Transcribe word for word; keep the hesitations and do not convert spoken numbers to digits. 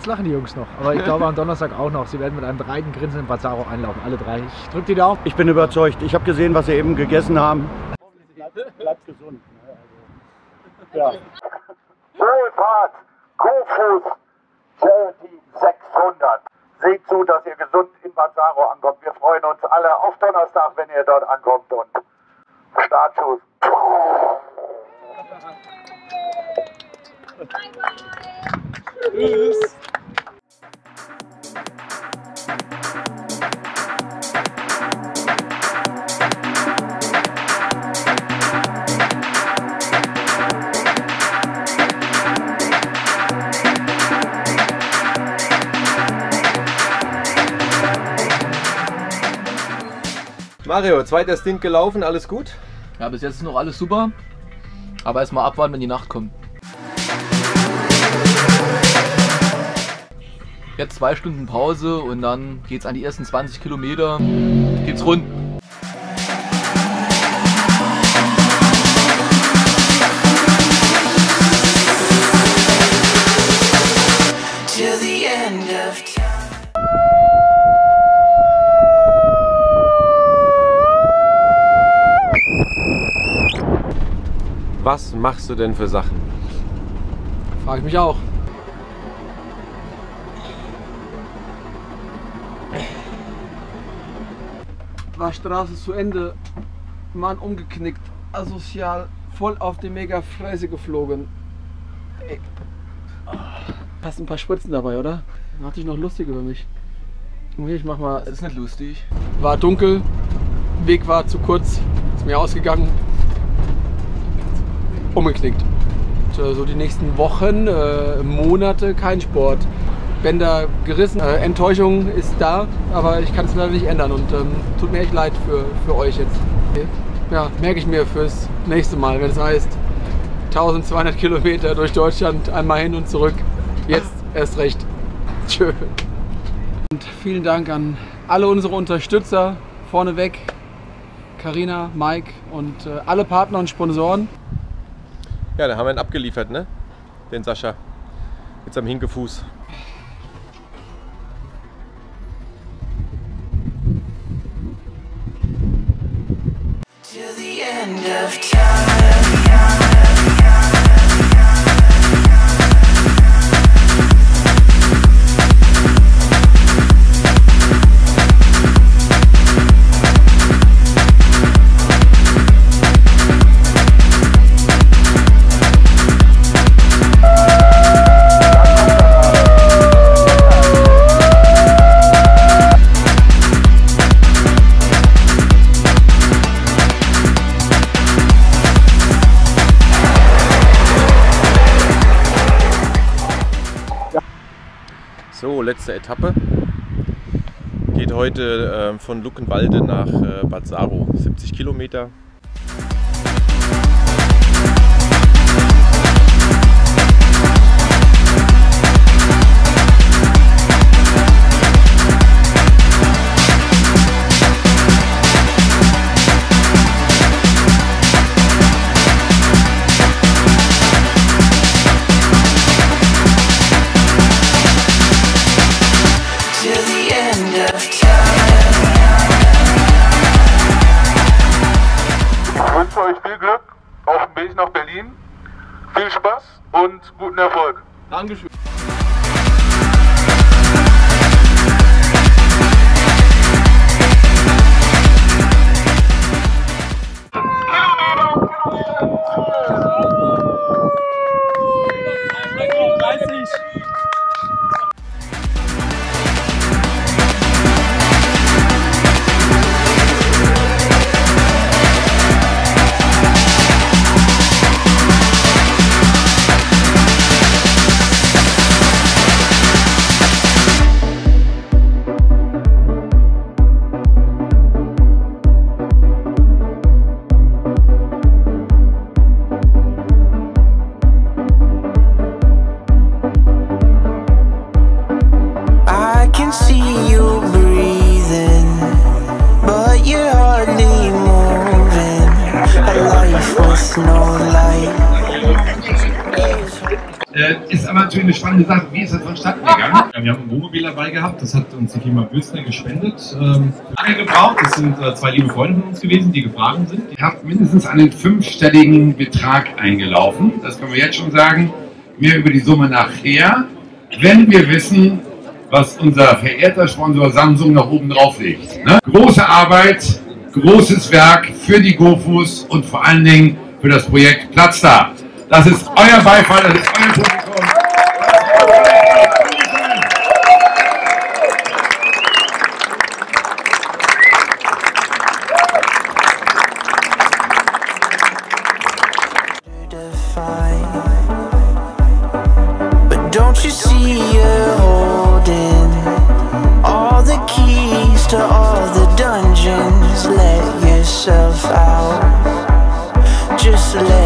Jetzt lachen die Jungs noch. Aber ich glaube am Donnerstag auch noch. Sie werden mit einem breiten Grinsen in Bazzaro einlaufen. Alle drei. Ich drücke die Daumen. Ich bin überzeugt. Ich habe gesehen, was sie eben gegessen haben. Bleibt, bleibt gesund. Ja. Wohlfahrt, Kuhfuß, Charity sechshundert. Seht zu, dass ihr gesund in Bazzaro ankommt. Wir freuen uns alle auf Donnerstag, wenn ihr dort ankommt. Und Startschuss. Tschüss. Mario, zweiter Stint gelaufen, alles gut? Ja, bis jetzt ist noch alles super. Aber erstmal abwarten, wenn die Nacht kommt. Jetzt zwei Stunden Pause und dann geht's an die ersten zwanzig Kilometer. Geht's rund. Was machst du denn für Sachen? Frage ich mich auch. War Straße zu Ende, Mann umgeknickt, asozial, voll auf die Mega-Fresse geflogen. Ey. Hast ein paar Spritzen dabei, oder? Mach dich noch lustig über mich. Ich mach mal. Das ist nicht lustig. War dunkel, Weg war zu kurz, ist mir ausgegangen. Umgeknickt. So also die nächsten Wochen, äh, Monate kein Sport. Bänder gerissen, äh, Enttäuschung ist da, aber ich kann es leider nicht ändern und ähm, tut mir echt leid für, für euch jetzt. Ja, merke ich mir fürs nächste Mal, wenn es heißt eintausendzweihundert Kilometer durch Deutschland, einmal hin und zurück. Jetzt erst recht. Tschö. Und vielen Dank an alle unsere Unterstützer vorneweg, Carina, Mike und äh, alle Partner und Sponsoren. Ja, da haben wir ihn abgeliefert, ne? Den Sascha. Mit seinem Hinkefuß. So, letzte Etappe. Geht heute äh, von Luckenwalde nach äh, Bazzaro, siebzig Kilometer. Ich wünsche euch viel Glück auf dem Weg nach Berlin. Viel Spaß und guten Erfolg. Dankeschön. No light. Äh, ist aber natürlich eine spannende Sache. Wie ist das vonstatten gegangen? Ja, wir haben ein Wohnmobil dabei gehabt, das hat uns die Firma Bösner gespendet. Ähm, lange gebraucht, das sind äh, zwei liebe Freunde von uns gewesen, die gefahren sind. Ihr habt mindestens einen fünfstelligen Betrag eingelaufen, das können wir jetzt schon sagen. Mehr über die Summe nachher, wenn wir wissen, was unser verehrter Sponsor Samsung noch oben drauf legt. Ne? Große Arbeit, großes Werk für die GoFus und vor allen Dingen für das Projekt Platz da. Das ist euer Beifall, das ist euer Publikum. But don't you see you're holding all the keys to all the dungeons? Let yourself out, just let